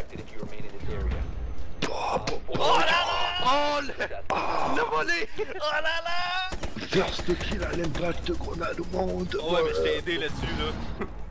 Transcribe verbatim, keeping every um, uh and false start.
Oh, Oh là là! Oh le... Le volé! Oh là là! First kill à l'impact grenade au monde. Ouais, mais je t'ai aidé là-dessus là.